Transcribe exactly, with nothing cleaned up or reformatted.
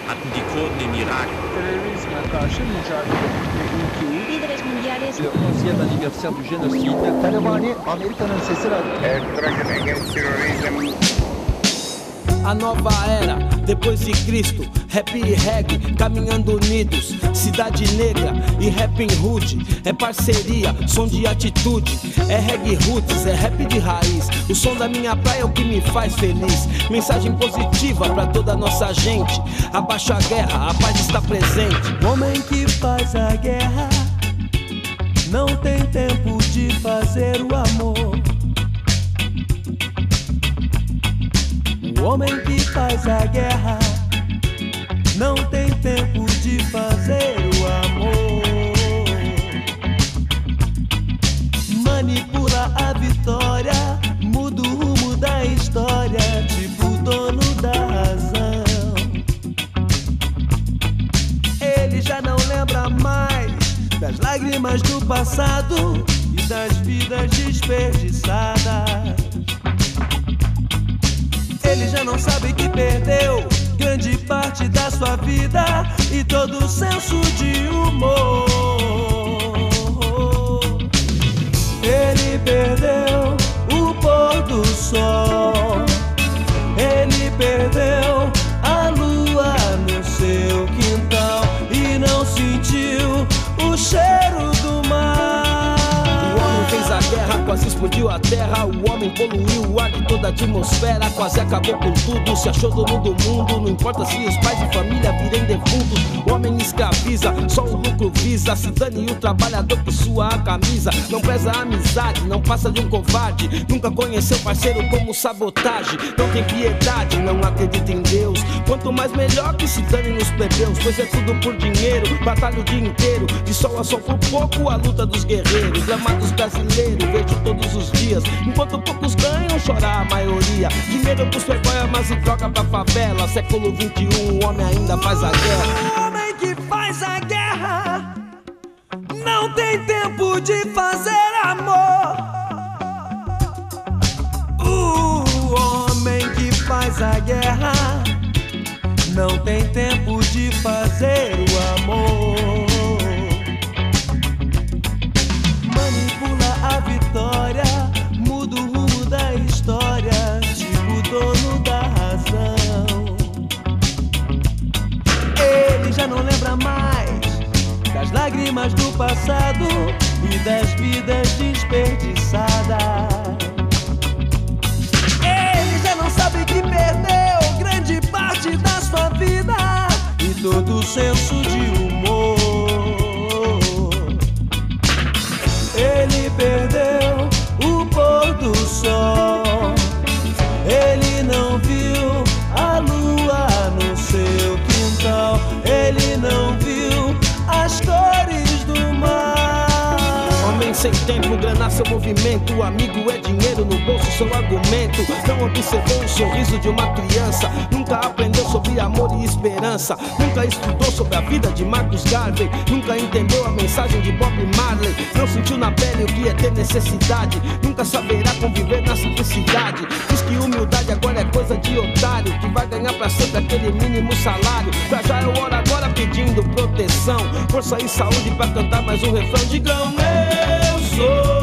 Atmdikoodni mirak. Terörizme karşı mücadele ve ülkeyi Líderes mundiales. Le onzième anniversaire du génocide. Talabani Amerika'nın sesi radyo. A nova era, depois de Cristo, rap e reggae, caminhando unidos, cidade negra e rap em hood, é parceria, som de atitude, é reggae roots, é rap de raiz, o som da minha praia é o que me faz feliz, mensagem positiva pra toda a nossa gente, abaixa a guerra, a paz está presente. O homem que faz a guerra não tem tempo de fazer o amor. O homem que faz a guerra não tem tempo de fazer o amor. Manipula a vitória, muda o rumo da história, tipo o dono da razão. Ele já não lembra mais das lágrimas do passado e das vidas desperdiçadas. Ele já não sabe que perdeu grande parte da sua vida e todo o senso de humor. Ele perdeu o pôr do sol. Ele perdeu a lua no seu quintal e não sentiu o cheiro do mar. O homem fez a guerra, quase explodiu a terra. O homem poluiu o ar de toda a atmosfera, quase acabou com tudo, se achou dono do mundo. Não importa se os pais e família virem defuntos. O homem escraviza, só o lucro visa. Se dane o trabalhador que sua a camisa. Não preza a amizade, não passa de um covarde. Nunca conheceu parceiro como sabotagem. Não tem piedade, não acredita em Deus. Quanto mais melhor que se danem os plebeus, pois é tudo por dinheiro, batalha o dia inteiro. De sol a sol por pouco a luta dos guerreiros. Gramados brasileiros, vejo todos os dias. Enquanto poucos ganham, chora a maioria. Dinheiro pros playboy, mas e droga pra favela. Século vinte e um, o homem ainda faz a guerra. O homem que faz a guerra não tem tempo de fazer amor. O homem que faz a guerra não tem tempo de fazer o amor. Manipula a vitória, muda o rumo da história, tipo o dono da razão. Ele já não lembra mais das lágrimas do passado e das vidas desperdiçadas. Ele já não sabe que perdeu grande parte da sua vida e todo o senso de humor. Ele perdeu o pôr do sol. Ele não viu a lua no seu quintal. Ele não viu as cores do mar. Homem sem tempo, grana seu movimento. O amigo é dinheiro no bolso, seu argumento. Não observou o sorriso de uma criança. Nunca aprendeu sobre amor e esperança. Nunca estudou sobre a vida de Marcus Garvey. Nunca entendeu a mensagem de Bob Marley. Não sentiu na pele o que é ter necessidade. Nunca saberá conviver na simplicidade. Diz que humildade agora é coisa de otário, que vai ganhar pra sempre aquele mínimo salário. Pra já é hora agora pedindo proteção, força e saúde pra cantar mais um refrão. Digam, eu sou